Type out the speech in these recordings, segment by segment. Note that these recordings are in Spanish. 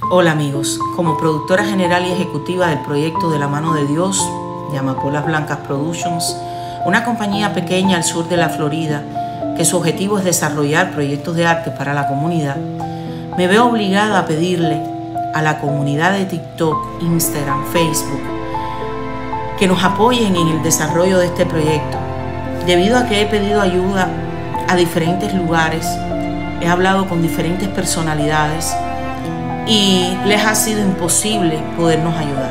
Hola amigos, como productora general y ejecutiva del proyecto De la Mano de Dios, de Amapolas Blancas Productions, una compañía pequeña al sur de la Florida, que su objetivo es desarrollar proyectos de arte para la comunidad, me veo obligada a pedirle a la comunidad de TikTok, Instagram, Facebook, que nos apoyen en el desarrollo de este proyecto, debido a que he pedido ayuda a diferentes lugares, he hablado con diferentes personalidades y les ha sido imposible podernos ayudar.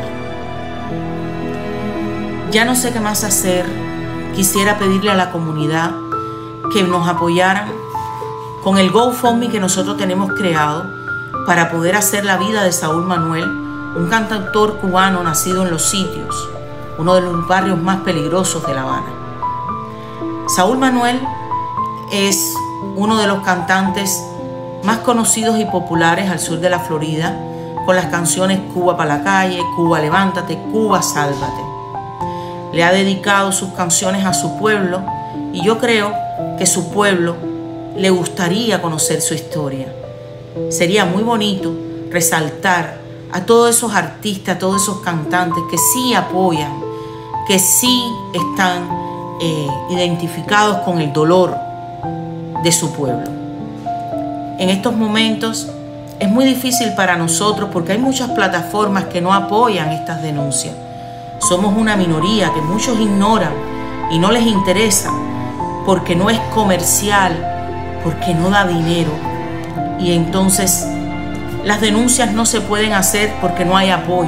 Ya no sé qué más hacer. Quisiera pedirle a la comunidad que nos apoyaran con el GoFundMe que nosotros tenemos creado para poder hacer la vida de Saúl Manuel, un cantautor cubano nacido en Los Sitios, uno de los barrios más peligrosos de La Habana. Saúl Manuel es uno de los cantantes más conocidos y populares al sur de la Florida, con las canciones Cuba pa' la calle, Cuba levántate, Cuba sálvate. Le ha dedicado sus canciones a su pueblo y yo creo que su pueblo le gustaría conocer su historia. Sería muy bonito resaltar a todos esos artistas, a todos esos cantantes que sí apoyan, que sí están identificados con el dolor de su pueblo. En estos momentos es muy difícil para nosotros porque hay muchas plataformas que no apoyan estas denuncias. Somos una minoría que muchos ignoran y no les interesa porque no es comercial, porque no da dinero. Y entonces las denuncias no se pueden hacer porque no hay apoyo.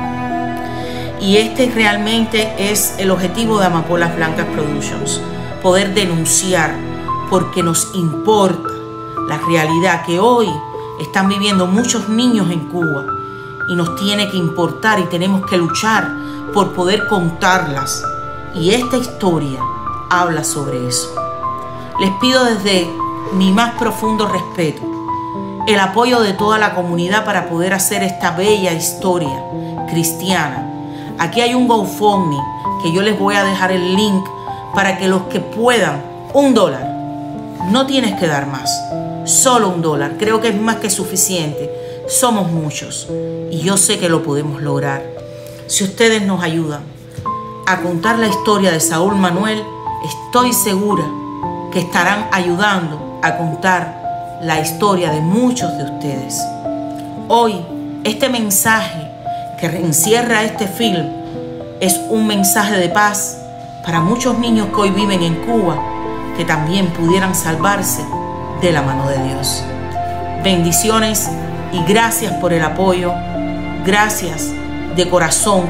Y este realmente es el objetivo de Amapolas Blancas Productions, poder denunciar porque nos importa la realidad que hoy están viviendo muchos niños en Cuba y nos tiene que importar y tenemos que luchar por poder contarlas. Y esta historia habla sobre eso. Les pido desde mi más profundo respeto el apoyo de toda la comunidad para poder hacer esta bella historia cristiana. Aquí hay un GoFundMe que yo les voy a dejar el link para que los que puedan, $1, no tienes que dar más, solo $1, creo que es más que suficiente. Somos muchos y yo sé que lo podemos lograr. Si ustedes nos ayudan a contar la historia de Saúl Manuel, estoy segura que estarán ayudando a contar la historia de muchos de ustedes. Hoy, este mensaje que encierra este film es un mensaje de paz para muchos niños que hoy viven en Cuba, que también pudieran salvarse de la mano de Dios. Bendiciones y gracias por el apoyo. Gracias de corazón.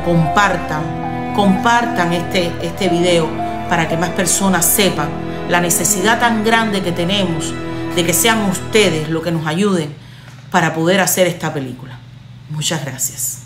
Compartan este video para que más personas sepan la necesidad tan grande que tenemos de que sean ustedes los que nos ayuden para poder hacer esta película. Muchas gracias.